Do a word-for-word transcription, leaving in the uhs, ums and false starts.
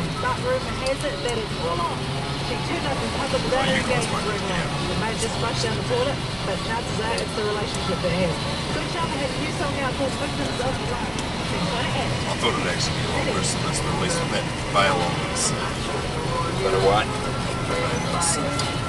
But rumour has it that it's full on. She turned up in public without her engagement ring on. The maid just flushed down the toilet, but chances are it's the relationship they have. Good Charmer has a new song out called Victims of Love. I thought it'd actually be a lot worse than this, but at least with that bail on this. But a what?